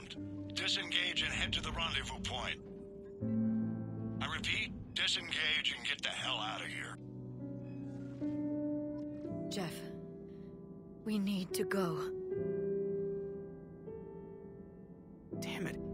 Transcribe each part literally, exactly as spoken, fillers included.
armed. Disengage and head to the rendezvous point. I repeat, disengage and get the hell out of here. Jeff, we need to go. Damn it.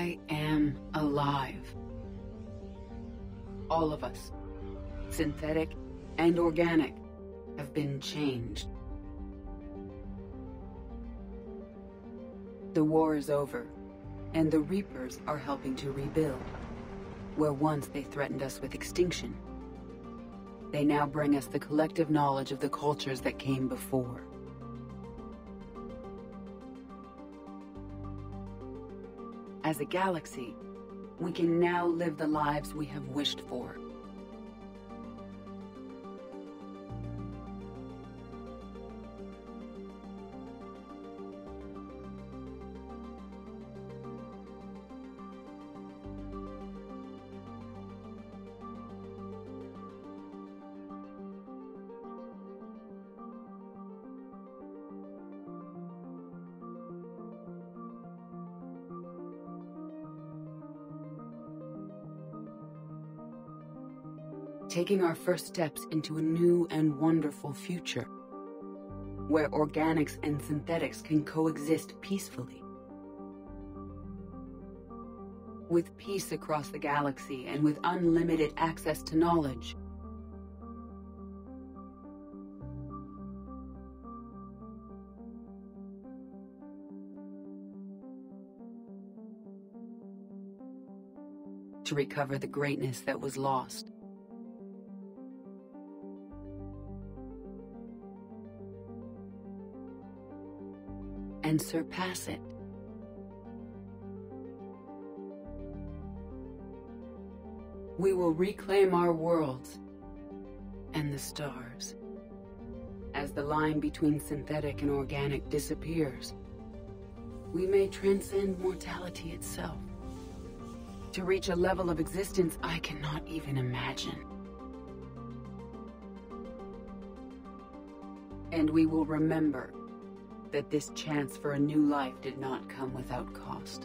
I am alive. All of us, synthetic and organic, have been changed. The war is over, and the Reapers are helping to rebuild. Where once they threatened us with extinction, they now bring us the collective knowledge of the cultures that came before. As a galaxy, we can now live the lives we have wished for. Taking our first steps into a new and wonderful future, where organics and synthetics can coexist peacefully. With peace across the galaxy and with unlimited access to knowledge. To recover the greatness that was lost. And surpass it. We will reclaim our worlds and the stars. As the line between synthetic and organic disappears, we may transcend mortality itself to reach a level of existence I cannot even imagine. And we will remember that this chance for a new life did not come without cost.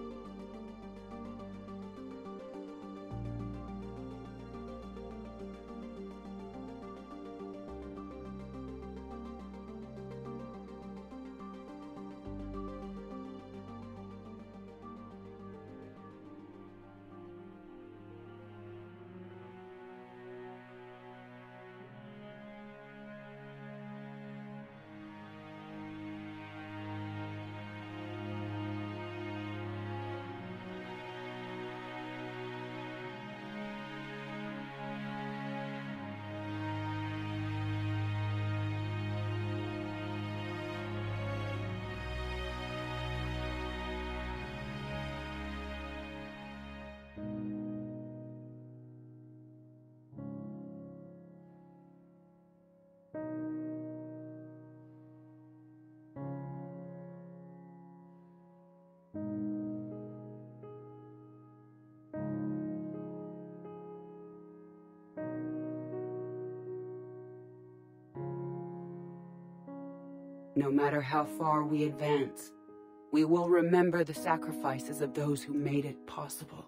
No matter how far we advance, we will remember the sacrifices of those who made it possible.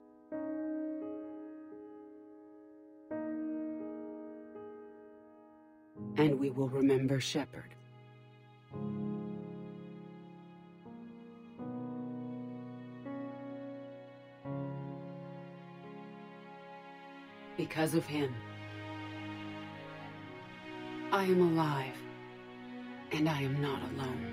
And we will remember Shepard. Because of him, I am alive. And I am not alone.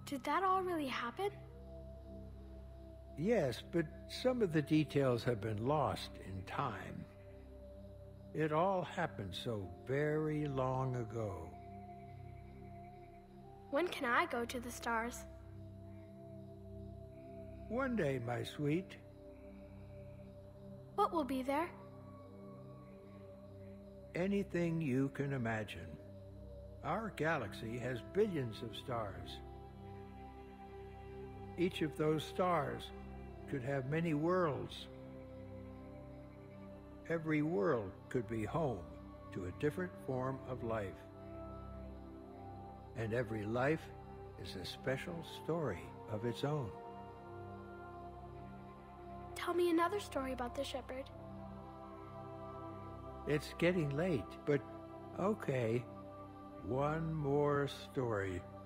Did that all really happen? Yes, but some of the details have been lost in time. It all happened so very long ago. When can I go to the stars? One day, my sweet. What will be there? Anything you can imagine. Our galaxy has billions of stars. Each of those stars could have many worlds. Every world could be home to a different form of life. And every life is a special story of its own. Tell me another story about the shepherd. It's getting late, but okay. One more story.